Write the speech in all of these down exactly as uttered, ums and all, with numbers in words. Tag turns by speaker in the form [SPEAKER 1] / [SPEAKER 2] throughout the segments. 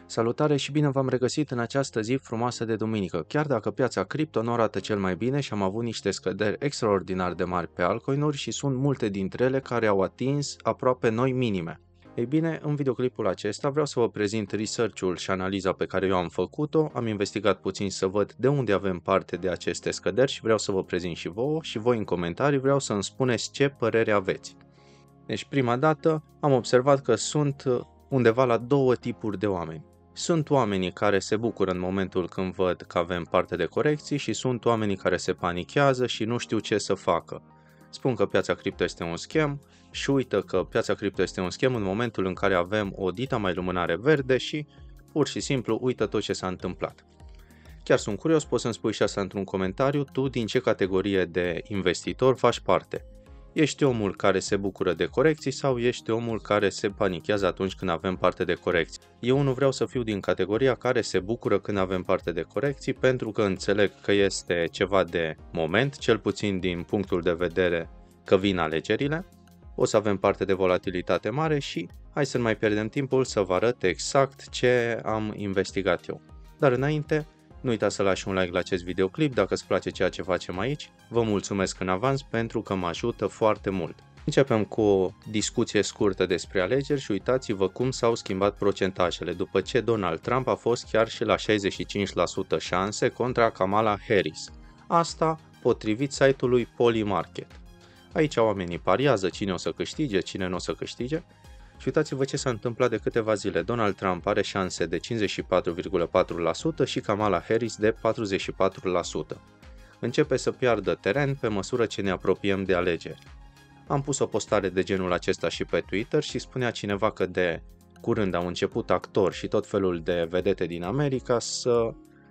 [SPEAKER 1] Salutare și bine v-am regăsit în această zi frumoasă de duminică. Chiar dacă piața cripto nu arată cel mai bine și am avut niște scăderi extraordinar de mari pe altcoin-uri și sunt multe dintre ele care au atins aproape noi minime. Ei bine, în videoclipul acesta vreau să vă prezint research-ul și analiza pe care eu am făcut-o, am investigat puțin să văd de unde avem parte de aceste scăderi și vreau să vă prezint și vouă și voi în comentarii vreau să îmi spuneți ce părere aveți. Deci prima dată am observat că sunt undeva la două tipuri de oameni. Sunt oamenii care se bucură în momentul când văd că avem parte de corecții și sunt oamenii care se panichează și nu știu ce să facă. Spun că piața cripto este un scam și uită că piața cripto este un scam în momentul în care avem o dita mai lumânare verde și pur și simplu uită tot ce s-a întâmplat. Chiar sunt curios, poți să-mi spui și asta într-un comentariu, tu din ce categorie de investitor faci parte? Ești omul care se bucură de corecții sau ești omul care se panichează atunci când avem parte de corecții? Eu nu vreau să fiu din categoria care se bucură când avem parte de corecții pentru că înțeleg că este ceva de moment, cel puțin din punctul de vedere că vin alegerile. O să avem parte de volatilitate mare și hai să nu mai pierdem timpul să vă arăt exact ce am investigat eu. Dar înainte, nu uita să lași un like la acest videoclip dacă îți place ceea ce facem aici. Vă mulțumesc în avans pentru că mă ajută foarte mult. Începem cu o discuție scurtă despre alegeri și uitați-vă cum s-au schimbat procentajele după ce Donald Trump a fost chiar și la șaizeci și cinci la sută șanse contra Kamala Harris. Asta potrivit site-ului Polymarket. Aici oamenii pariază cine o să câștige, cine nu o să câștige. Și uitați-vă ce s-a întâmplat de câteva zile. Donald Trump are șanse de cincizeci și patru virgulă patru la sută și Kamala Harris de patruzeci și patru la sută. Începe să piardă teren pe măsură ce ne apropiem de alegeri. Am pus o postare de genul acesta și pe Twitter și spunea cineva că de curând au început actori și tot felul de vedete din America să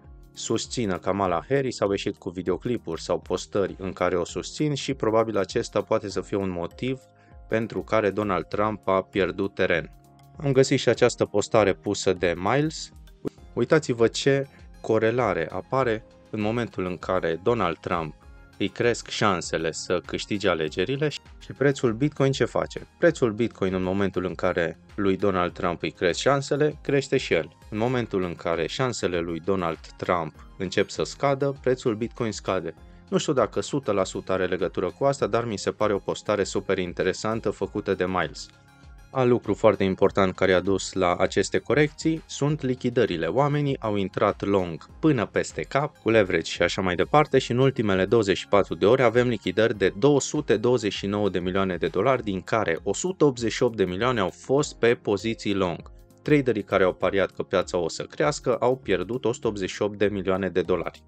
[SPEAKER 1] susțină Kamala Harris, au ieșit cu videoclipuri sau postări în care o susțin și probabil acesta poate să fie un motiv pentru care Donald Trump a pierdut teren. Am găsit și această postare pusă de Miles. Uitați-vă ce corelare apare în momentul în care Donald Trump îi cresc șansele să câștige alegerile și prețul Bitcoin ce face? Prețul Bitcoin în momentul în care lui Donald Trump îi cresc șansele, crește și el. În momentul în care șansele lui Donald Trump încep să scadă, prețul Bitcoin scade. Nu știu dacă o sută la sută are legătură cu asta, dar mi se pare o postare super interesantă făcută de Miles. Alt lucru foarte important care a dus la aceste corecții sunt lichidările. Oamenii au intrat long până peste cap, cu leverage și așa mai departe și în ultimele douăzeci și patru de ore avem lichidări de două sute douăzeci și nouă de milioane de dolari, din care o sută optzeci și opt de milioane au fost pe poziții long. Traderii care au pariat că piața o să crească au pierdut o sută optzeci și opt de milioane de dolari.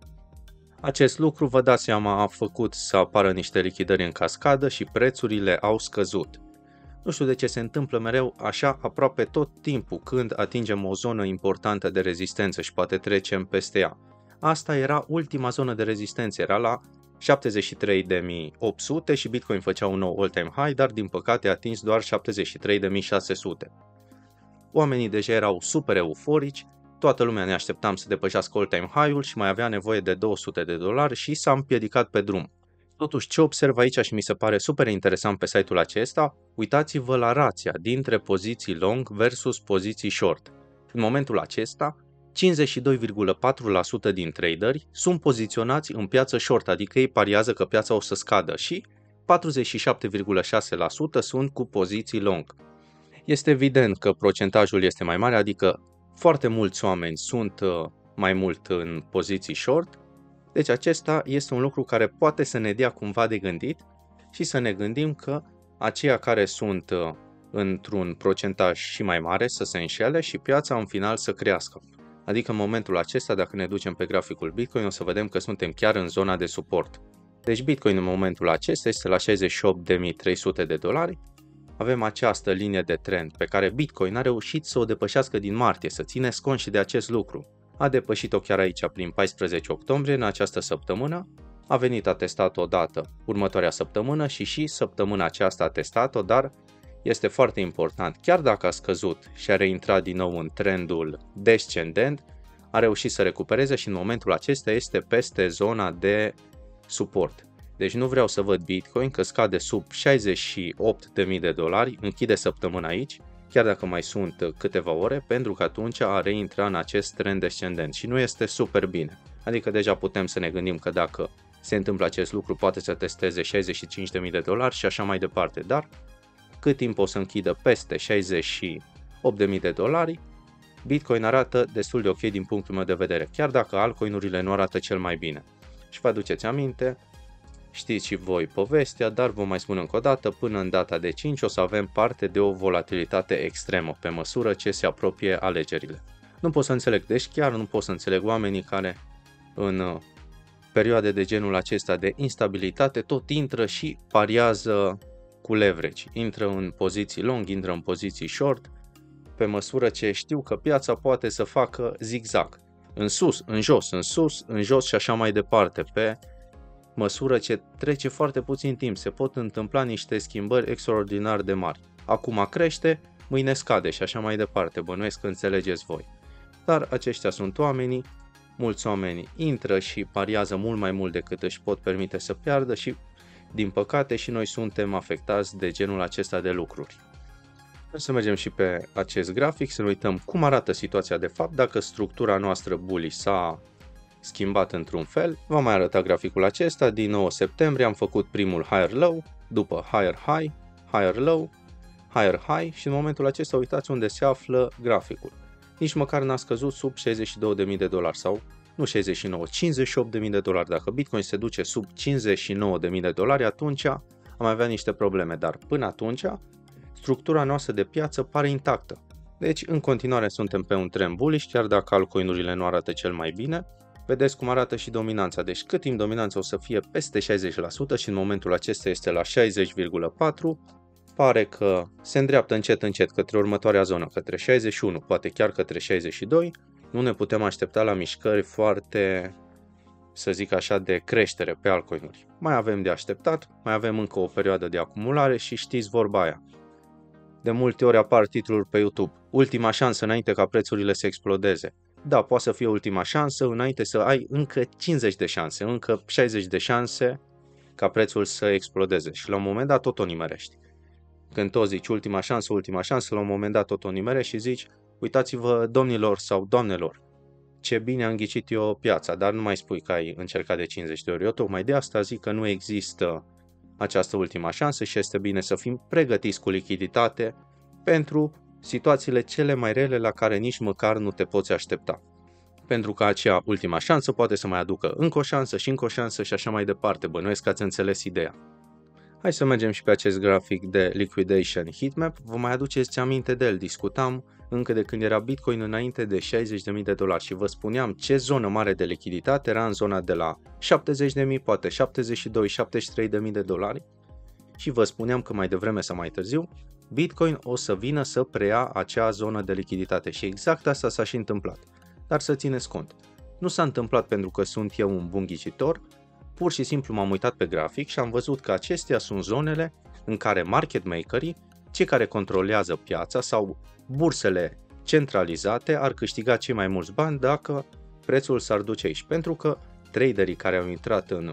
[SPEAKER 1] Acest lucru, vă dați seama, a făcut să apară niște lichidări în cascadă și prețurile au scăzut. Nu știu de ce se întâmplă mereu așa aproape tot timpul când atingem o zonă importantă de rezistență și poate trecem peste ea. Asta era ultima zonă de rezistență, era la șaptezeci și trei de mii opt sute și Bitcoin făcea un nou all-time high, dar din păcate a atins doar șaptezeci și trei de mii șase sute. Oamenii deja erau super euforici, toată lumea ne așteptam să depășească all-time high-ul și mai avea nevoie de două sute de dolari și s-a împiedicat pe drum. Totuși, ce observ aici și mi se pare super interesant pe site-ul acesta, uitați-vă la rația dintre poziții long versus poziții short. În momentul acesta, cincizeci și doi virgulă patru la sută din traderi sunt poziționați în piață short, adică ei pariază că piața o să scadă și patruzeci și șapte virgulă șase la sută sunt cu poziții long. Este evident că procentajul este mai mare, adică foarte mulți oameni sunt mai mult în poziții short. Deci acesta este un lucru care poate să ne dea cumva de gândit și să ne gândim că aceia care sunt într-un procentaj și mai mare să se înșele și piața în final să crească. Adică în momentul acesta, dacă ne ducem pe graficul Bitcoin, o să vedem că suntem chiar în zona de suport. Deci Bitcoin în momentul acesta este la șaizeci și opt de mii trei sute de dolari. Avem această linie de trend pe care Bitcoin a reușit să o depășească din martie, să țineți cont și de acest lucru. A depășit-o chiar aici prin paisprezece octombrie în această săptămână, a venit a testat o dată următoarea săptămână și și săptămâna aceasta a testat-o, dar este foarte important, chiar dacă a scăzut și a reintrat din nou în trendul descendent, a reușit să recupereze și în momentul acesta este peste zona de suport. Deci nu vreau să văd Bitcoin că scade sub șaizeci și opt de mii de dolari, închide săptămâna aici chiar dacă mai sunt uh, câteva ore, pentru că atunci a reintra în acest trend descendent și nu este super bine. Adică deja putem să ne gândim că dacă se întâmplă acest lucru, poate să testeze șaizeci și cinci de mii de dolari și așa mai departe, dar cât timp o să închidă peste șaizeci și opt de mii de dolari, Bitcoin arată destul de ok din punctul meu de vedere, chiar dacă altcoin-urile nu arată cel mai bine. Și vă aduceți aminte, știți și voi povestea, dar vă mai spun încă o dată, până în data de cinci o să avem parte de o volatilitate extremă pe măsură ce se apropie alegerile. Nu pot să înțeleg, deci chiar nu pot să înțeleg oamenii care în perioade de genul acesta de instabilitate tot intră și pariază cu leverage, intră în poziții long, intră în poziții short, pe măsură ce știu că piața poate să facă zigzag, în sus, în jos, în sus, în jos și așa mai departe, pe măsură ce trece foarte puțin timp, se pot întâmpla niște schimbări extraordinar de mari. Acum crește, mâine scade și așa mai departe, bănuiesc că înțelegeți voi. Dar aceștia sunt oamenii, mulți oameni intră și pariază mult mai mult decât își pot permite să piardă și, din păcate, și noi suntem afectați de genul acesta de lucruri. Să mergem și pe acest grafic, să ne uităm cum arată situația de fapt, dacă structura noastră bullish s-a schimbat într-un fel. Va mai arăta graficul acesta, din nouă septembrie am făcut primul higher low, după higher high, higher low, higher high și în momentul acesta uitați unde se află graficul. Nici măcar n-a scăzut sub șaizeci și două de mii de dolari sau nu șaizeci și nouă, cincizeci și opt de mii de dolari. Dacă Bitcoin se duce sub cincizeci și nouă de mii de dolari, atunci am avea niște probleme, dar până atunci structura noastră de piață pare intactă. Deci în continuare suntem pe un trend bullish, chiar dacă altcoin-urile nu arată cel mai bine. Vedeți cum arată și dominanța, deci cât timp dominanța o să fie peste șaizeci la sută și în momentul acesta este la șaizeci virgulă patru la sută, pare că se îndreaptă încet încet către următoarea zonă, către șaizeci și unu, poate chiar către șaizeci și doi. Nu ne putem aștepta la mișcări foarte, să zic așa, de creștere pe altcoin-uri. Mai avem de așteptat, mai avem încă o perioadă de acumulare și știți vorba aia. De multe ori apar titluri pe YouTube, ultima șansă înainte ca prețurile să explodeze. Da, poate să fie ultima șansă înainte să ai încă cincizeci de șanse, încă șaizeci de șanse ca prețul să explodeze și la un moment dat tot o nimerești. Când tot zici ultima șansă, ultima șansă, la un moment dat tot o nimerești și zici, uitați-vă domnilor sau doamnelor, ce bine am ghicit eu piața, dar nu mai spui că ai încercat de cincizeci de ori. Eu tocmai de asta zic că nu există această ultima șansă și este bine să fim pregătiți cu lichiditate pentru situațiile cele mai rele la care nici măcar nu te poți aștepta. Pentru că acea ultima șansă poate să mai aducă încă o șansă și încă o șansă și așa mai departe. Bănuiesc că ați înțeles ideea. Hai să mergem și pe acest grafic de liquidation heatmap. Vă mai aduceți aminte de el, discutam încă de când era Bitcoin înainte de șaizeci de mii de dolari și vă spuneam ce zonă mare de lichiditate era în zona de la șaptezeci de mii, poate șaptezeci și doi șaptezeci și trei de mii de dolari și vă spuneam că mai devreme sau mai târziu Bitcoin o să vină să preia acea zonă de lichiditate și exact asta s-a și întâmplat. Dar să țineți cont, nu s-a întâmplat pentru că sunt eu un bun ghicitor, pur și simplu m-am uitat pe grafic și am văzut că acestea sunt zonele în care market makerii, cei care controlează piața sau bursele centralizate ar câștiga cei mai mulți bani dacă prețul s-ar duce aici, pentru că traderii care au intrat în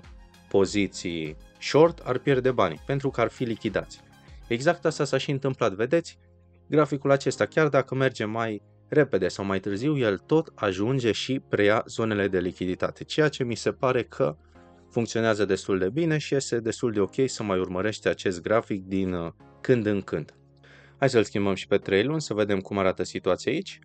[SPEAKER 1] poziții short ar pierde banii, pentru că ar fi lichidați. Exact asta s-a și întâmplat, vedeți? Graficul acesta, chiar dacă merge mai repede sau mai târziu, el tot ajunge și preia zonele de lichiditate, ceea ce mi se pare că funcționează destul de bine și este destul de ok să mai urmărește acest grafic din când în când. Hai să-l schimbăm și pe trei luni să vedem cum arată situația aici.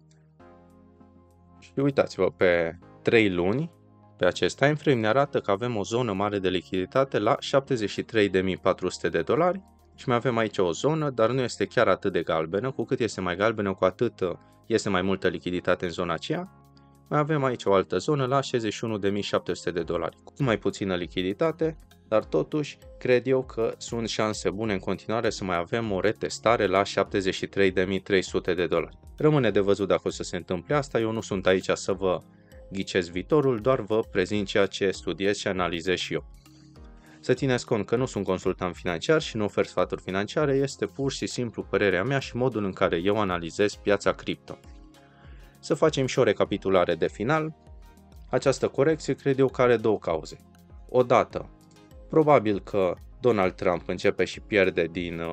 [SPEAKER 1] Și uitați-vă, pe trei luni, pe acest time frame ne arată că avem o zonă mare de lichiditate la șaptezeci și trei de mii patru sute de dolari și mai avem aici o zonă, dar nu este chiar atât de galbenă, cu cât este mai galbenă, cu atât este mai multă lichiditate în zona aceea. Mai avem aici o altă zonă la șaizeci și unu de mii șapte sute de dolari, cu mai puțină lichiditate, dar totuși cred eu că sunt șanse bune în continuare să mai avem o retestare la șaptezeci și trei de mii trei sute de dolari. Rămâne de văzut dacă o să se întâmple asta, eu nu sunt aici să vă ghicesc viitorul, doar vă prezint ceea ce studiez și analizez și eu. Să țineți cont că nu sunt consultant financiar și nu ofer sfaturi financiare, este pur și simplu părerea mea și modul în care eu analizez piața cripto. Să facem și o recapitulare de final. Această corecție cred eu că are două cauze. Odată, probabil că Donald Trump începe și pierde din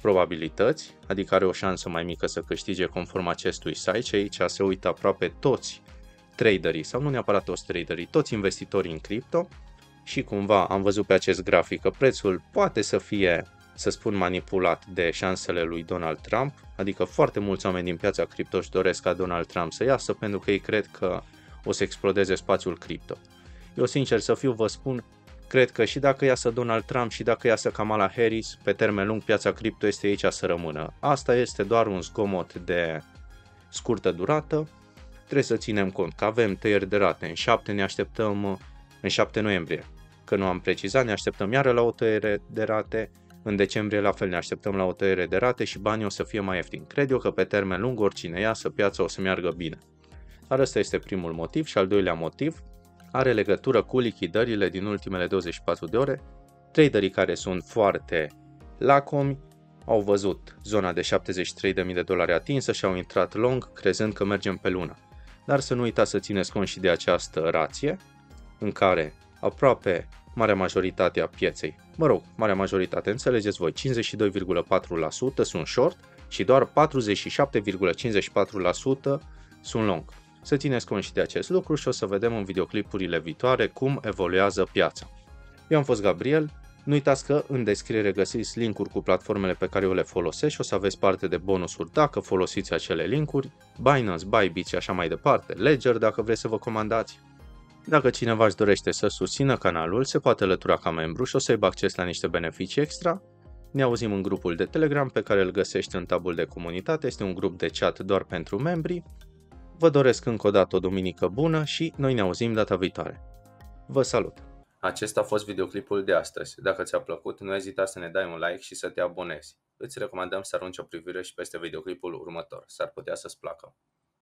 [SPEAKER 1] probabilități, adică are o șansă mai mică să câștige conform acestui site și aici se uită aproape toți traderii, sau nu neapărat toți traderii, toți investitorii în cripto și cumva am văzut pe acest grafic că prețul poate să fie, să spun, manipulat de șansele lui Donald Trump, adică foarte mulți oameni din piața cripto își doresc ca Donald Trump să iasă pentru că ei cred că o să explodeze spațiul cripto. Eu sincer să fiu vă spun, cred că și dacă iasă Donald Trump și dacă iasă Kamala Harris, pe termen lung piața cripto este aici să rămână. Asta este doar un zgomot de scurtă durată. Trebuie să ținem cont că avem tăieri de rate. În șapte ne așteptăm, în șapte noiembrie, că nu am precizat, ne așteptăm iară la o tăiere de rate. În decembrie la fel ne așteptăm la o tăiere de rate și banii o să fie mai ieftini. Cred eu că pe termen lung oricine iasă, piața o să meargă bine. Dar ăsta este primul motiv și al doilea motiv are legătură cu lichidările din ultimele douăzeci și patru de ore. Traderii care sunt foarte lacomi au văzut zona de șaptezeci și trei de mii de dolari atinsă și au intrat long crezând că mergem pe lună. Dar să nu uitați să țineți cont și de această rație în care aproape marea majoritate a pieței, mă rog, marea majoritate, înțelegeți voi, cincizeci și doi virgulă patru la sută sunt short și doar patruzeci și șapte virgulă cincizeci și patru la sută sunt long. Să țineți cont și de acest lucru și o să vedem în videoclipurile viitoare cum evoluează piața. Eu am fost Gabriel, nu uitați că în descriere găsiți linkuri cu platformele pe care eu le folosesc și o să aveți parte de bonusuri dacă folosiți acele linkuri, Binance, Bybit și așa mai departe, Ledger dacă vreți să vă comandați. Dacă cineva își dorește să susțină canalul, se poate alătura ca membru și o să aibă acces la niște beneficii extra. Ne auzim în grupul de Telegram pe care îl găsești în tabul de comunitate, este un grup de chat doar pentru membri. Vă doresc încă o dată o duminică bună și noi ne auzim data viitoare. Vă salut! Acesta a fost videoclipul de astăzi. Dacă ți-a plăcut, nu ezita să ne dai un like și să te abonezi. Îți recomandăm să arunci o privire și peste videoclipul următor, s-ar putea să-ți placă.